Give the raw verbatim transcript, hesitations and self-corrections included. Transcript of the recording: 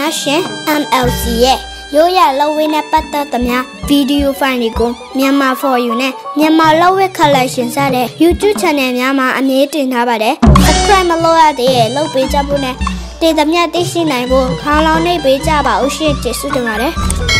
များရှင် M L C ရဲ့ရိုးရလောက်ဝင်းနဲ့ပတ်သက်သမျှဗီဒီယိုဖိုင်တွေကိုမြန်မာ for you နဲ့မြန်မာလောက်ဝဲ collection စတဲ့ YouTube channel များမှာအမြဲတင်ထားပါတယ် subscribe မလုပ်ရသေးရင်လုပ်ပေးကြဖို့နဲ့တည်သမျှသိရှိနိုင်ဖို့ခေါင်းလောင်းနှိပ်ပေးကြပါဦးရှင်ကျေးဇူးတင်ပါတယ်